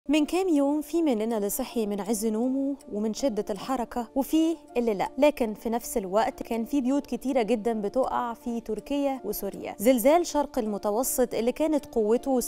من كام يوم في مننا اللي صحي من عز نومه ومن شدة الحركة، وفي اللي لا. لكن في نفس الوقت كان في بيوت كتيرة جدا بتقع في تركيا وسوريا. زلزال شرق المتوسط اللي كانت قوته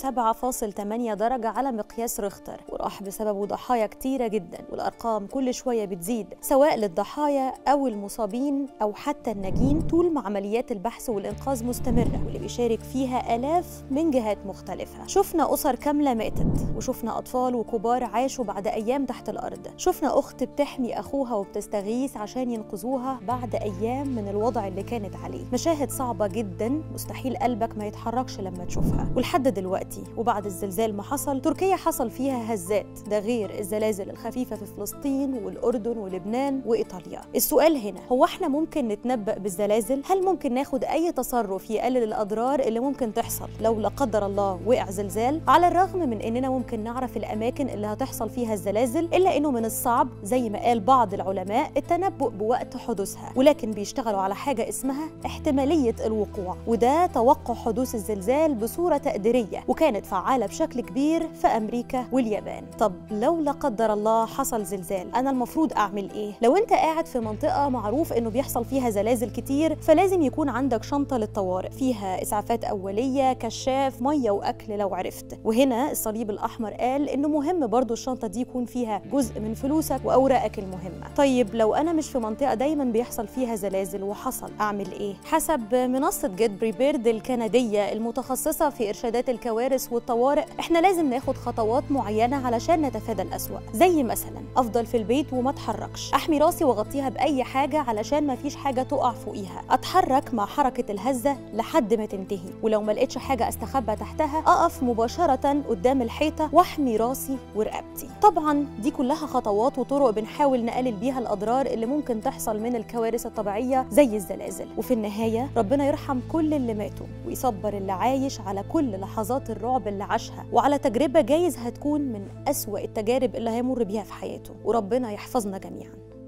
7.8 درجة على مقياس ريختر، وراح بسببه ضحايا كتيرة جدا، والأرقام كل شوية بتزيد سواء للضحايا أو المصابين أو حتى الناجين، طول ما عمليات البحث والإنقاذ مستمرة واللي بيشارك فيها آلاف من جهات مختلفة. شفنا أسر كاملة ماتت، وشفنا أطفال وكبار عاشوا بعد أيام تحت الأرض. شفنا أخت بتحمي أخوها وبتستغيث عشان ينقذوها بعد أيام من الوضع اللي كانت عليه. مشاهد صعبة جدا مستحيل قلبك ما يتحركش لما تشوفها. ولحد دلوقتي وبعد الزلزال ما حصل، تركيا حصل فيها هزات، ده غير الزلازل الخفيفة في فلسطين والأردن ولبنان وإيطاليا. السؤال هنا، هو احنا ممكن نتنبأ بالزلازل؟ هل ممكن ناخد أي تصرف يقلل الأضرار اللي ممكن تحصل لو لا قدر الله وقع زلزال؟ على الرغم من إننا ممكن نعرف الأماكن اللي هتحصل فيها الزلازل، إلا إنه من الصعب زي ما قال بعض العلماء التنبؤ بوقت حدوثها، ولكن بيشتغلوا على حاجة اسمها احتمالية الوقوع، وده توقع حدوث الزلزال بصورة تقديرية، وكانت فعالة بشكل كبير في أمريكا واليابان. طب لو لا قدر الله حصل زلزال، أنا المفروض أعمل إيه؟ لو أنت قاعد في منطقة معروف إنه بيحصل فيها زلازل كتير، فلازم يكون عندك شنطة للطوارئ فيها إسعافات أولية، كشاف، مية وأكل لو عرفت. وهنا الصليب الأحمر قال إنه مهم برضو الشنطة دي يكون فيها جزء من فلوسك وأوراقك المهمة. طيب لو أنا مش في منطقة دايما بيحصل فيها زلازل وحصل، أعمل إيه؟ حسب منصة جيت بريبيرد الكندية المتخصصة في إرشادات الكوارث والطوارئ، إحنا لازم ناخد خطوات معينة علشان نتفادى الأسوأ، زي مثلا أفضل في البيت وما اتحركش، أحمي راسي وأغطيها بأي حاجة علشان ما فيش حاجة تقع فوقيها، أتحرك مع حركة الهزة لحد ما تنتهي، ولو ما لقيتش حاجة أستخبى تحتها أقف مباشرة قدام الحيطة وأحمي راسي ورقبتي. طبعا دي كلها خطوات وطرق بنحاول نقلل بيها الأضرار اللي ممكن تحصل من الكوارث الطبيعية زي الزلازل. وفي النهاية ربنا يرحم كل اللي ماتوا ويصبر اللي عايش على كل لحظات الرعب اللي عاشها، وعلى تجربة جايز هتكون من أسوأ التجارب اللي هيمر بيها في حياته، وربنا يحفظنا جميعا.